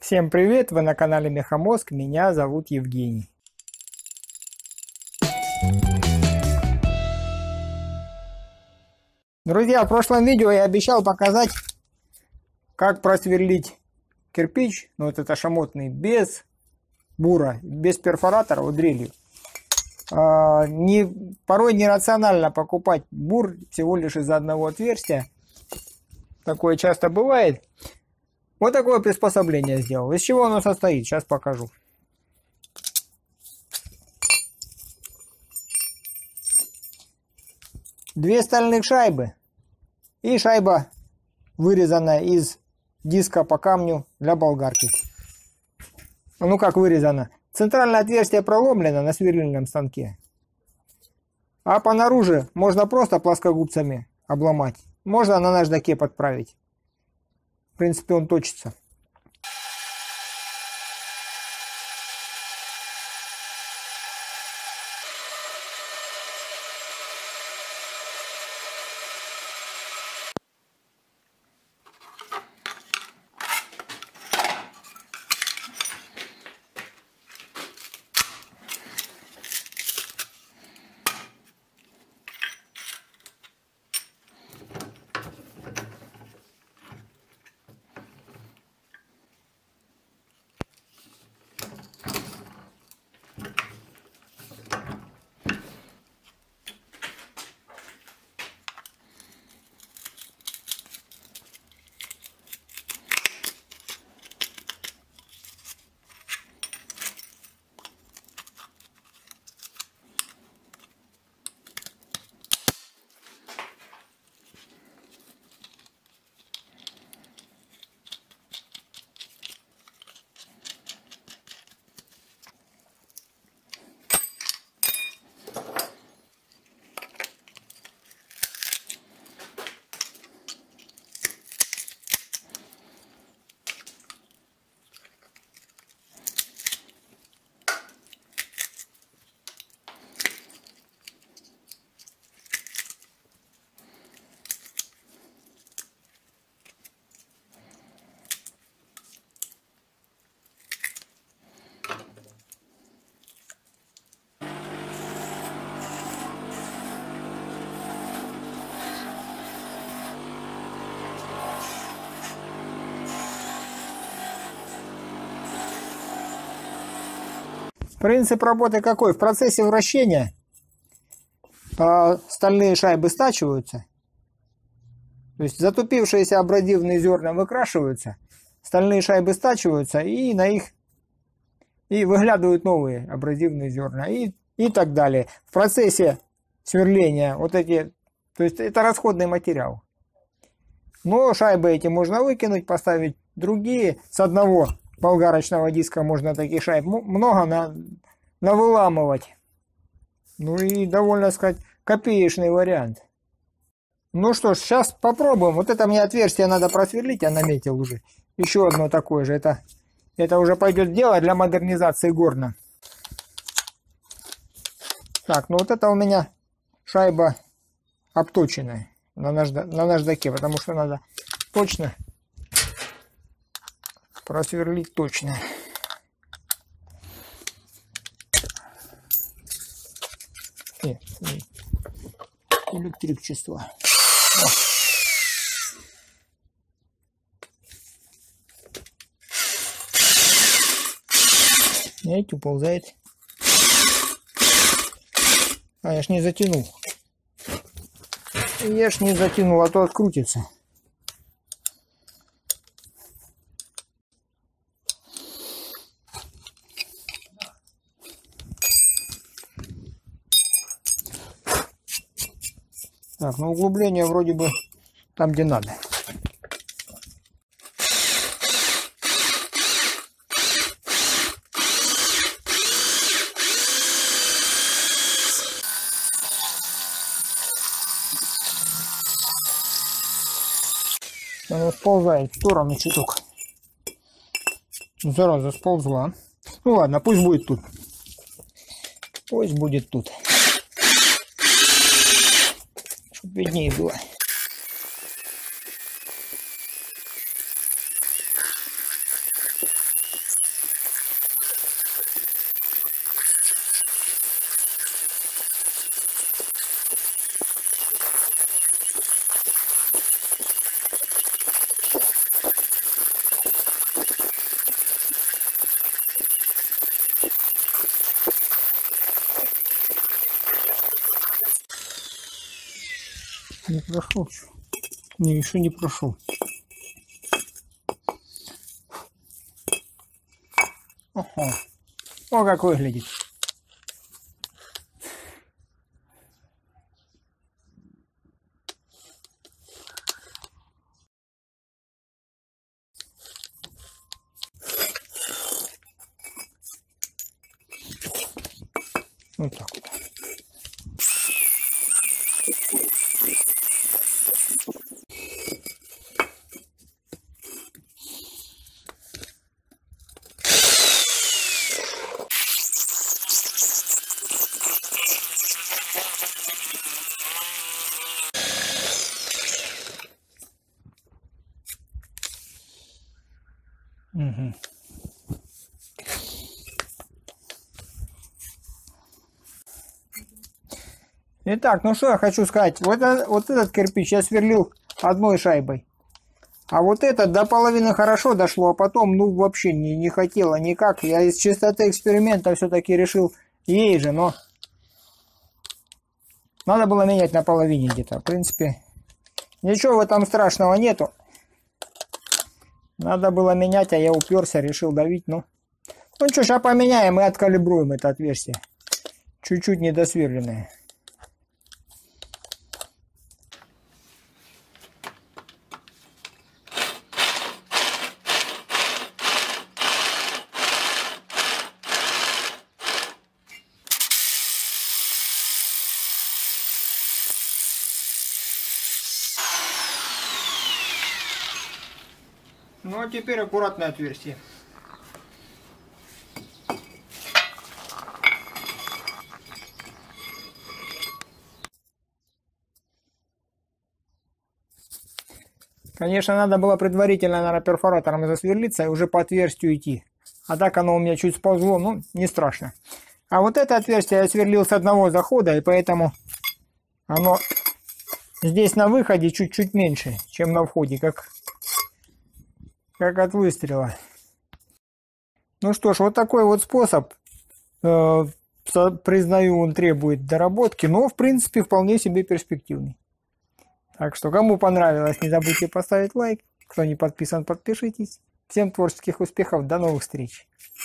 Всем привет! Вы на канале Мехамозг. Меня зовут Евгений. Друзья, в прошлом видео я обещал показать, как просверлить кирпич, ну вот это шамотный, без бура, без перфоратора, вот дрелью. Порой нерационально покупать бур всего лишь из одного отверстия. Такое часто бывает. Вот такое приспособление сделал. Из чего оно состоит? Сейчас покажу. Две стальных шайбы и шайба, вырезанная из диска по камню для болгарки. Ну как вырезано? Центральное отверстие проломлено на сверлильном станке. А по наружу можно просто плоскогубцами обломать. Можно на наждаке подправить. В принципе, он точится. Принцип работы какой? В процессе вращения стальные шайбы стачиваются, то есть затупившиеся абразивные зерна выкрашиваются, стальные шайбы стачиваются, и на их выглядывают новые абразивные зерна и так далее. В процессе сверления вот эти, то есть это расходный материал. Но шайбы эти можно выкинуть, поставить другие. С одного болгарочного диска можно таких шайб много навыламывать. Ну и довольно сказать копеечный вариант. Ну что ж, сейчас попробуем. Вот это мне отверстие надо просверлить, я наметил уже. Еще одно такое же. Это уже пойдет дело для модернизации горна. Так, ну вот это у меня шайба обточенная на наждаке, потому что надо точно просверлить точно. Электричество. Знаете, уползает. А, я ж не затянул. Я ж не затянул, а то открутится. Так, ну углубление вроде бы там, где надо. Оно сползает в сторону чуток. Зараза, сползла. Ну ладно, пусть будет тут. Пусть будет тут. Чтоб виднее было. Не прошел. Не, еще не прошел. Ого. О, как выглядит. Вот так вот. Угу. Итак, ну что я хочу сказать. Вот этот кирпич я сверлил одной шайбой. А вот это до половины хорошо дошло, а потом, ну, вообще не хотело никак. Я из чистоты эксперимента все-таки решил ей же, но надо было менять на половине где-то. В принципе, ничего в этом страшного нету. Надо было менять, а я уперся, решил давить. Ну что, сейчас поменяем и откалибруем это отверстие. Чуть-чуть недосверленное. Ну а теперь аккуратное отверстие. Конечно, надо было предварительно, наверное, перфоратором засверлиться и уже по отверстию идти. А так оно у меня чуть сползло, ну, не страшно. А вот это отверстие я сверлил с одного захода, и поэтому оно здесь на выходе чуть-чуть меньше, чем на входе, как от выстрела. Ну что ж, вот такой вот способ. Признаю, он требует доработки, но в принципе вполне себе перспективный. Так что, кому понравилось, не забудьте поставить лайк. Кто не подписан, подпишитесь. Всем творческих успехов, до новых встреч.